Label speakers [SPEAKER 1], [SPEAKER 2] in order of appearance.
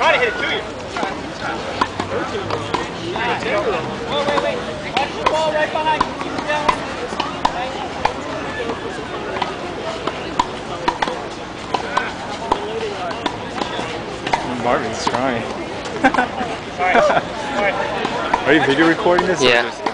[SPEAKER 1] trying to hit it to you. Wait. Watch the ball right behind you. Keep it down.
[SPEAKER 2] Marvin's trying.
[SPEAKER 1] Sorry.
[SPEAKER 2] Are you video recording this?
[SPEAKER 3] Yeah.